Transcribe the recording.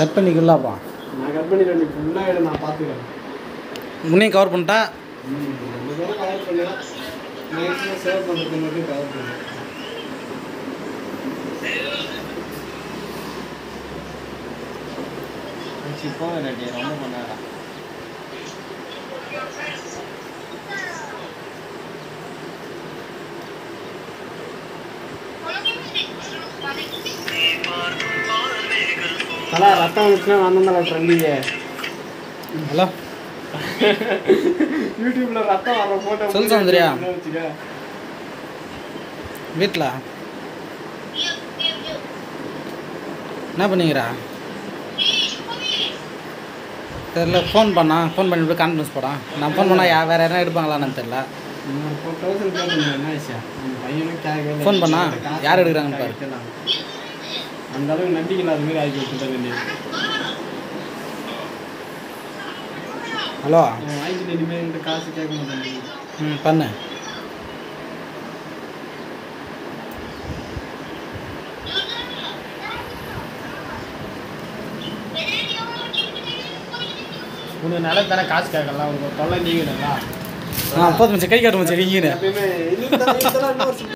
Cut பண்ணிக்கலாப்பா. நான் cut பண்ணிடுறேன். நீ ஃபுல்லாக எடு, நான் பார்த்துக்கிறேன். முன்னையும் கவர் பண்ணிட்டா ரெண்டு பேரும் கவர் பண்ணலாம். மேக்ஸிமம் சேவ் பண்ணுறது மட்டும் கவர் பண்ணுறேன். போன ரெடி ரொம்ப பண்ணாரா தலா ரத்தம் வந்துச்சுன்னா வந்தோம்ல ட்ரெண்டிங்கு. ஹலோ யூடியூப்ல ரத்தம் வர போட்டோ சொல்லு சௌந்தர்யா. வீட்டில் என்ன பண்ணிக்கிறா? தெரில. ஃபோன் பண்ணிட்டு கான்ஃபரன்ஸ் போடான். நான் ஃபோன் பண்ணால் வேறு யாரும் எடுப்பாங்களான்னு தெரில. ஃபோன் பண்ணா யார் எடுக்கிறாங்கன்னு பாரு. அந்த அளவுக்கு நம்பிக்கை இல்லாத மாதிரி ஆகி கொடுத்துட்டது. ஹலோ வாங்கிட்டு இனிமேல் காசு கேட்க மாட்டேன். பண்ணு. உனக்கு நல்ல தானே காசு கேட்கலாம். உங்களுக்கு தொல்லை நீங்கடா. போதும் மச்சான், கை காட்டு மச்சான், நீங்க எப்பயுமே